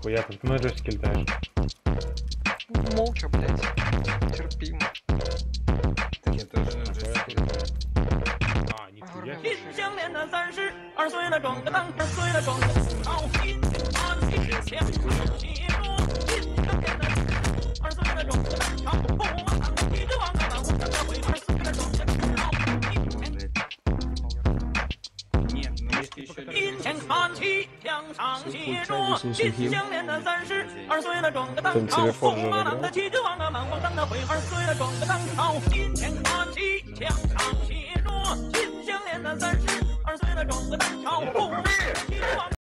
Хуя, так ты на джойстике летаешь. Молча, блядь. Терпимо. Так я тоже на джойстике летаю. А, нихуя. 心相连的32岁了，装个当，2岁了，装个好心啊，心相协助，心相连的2岁了，装个当，好不啊，当一直往个当，我当个会2岁了，装个好。 Нет, ну если еще 阴天看齐，墙上写着心相连的32岁了，装个当朝，驸马郎的旗帜王啊，满皇当的会2岁了，装个当朝。阴天看齐，墙上写着心相连的32岁了，装个当朝，驸马。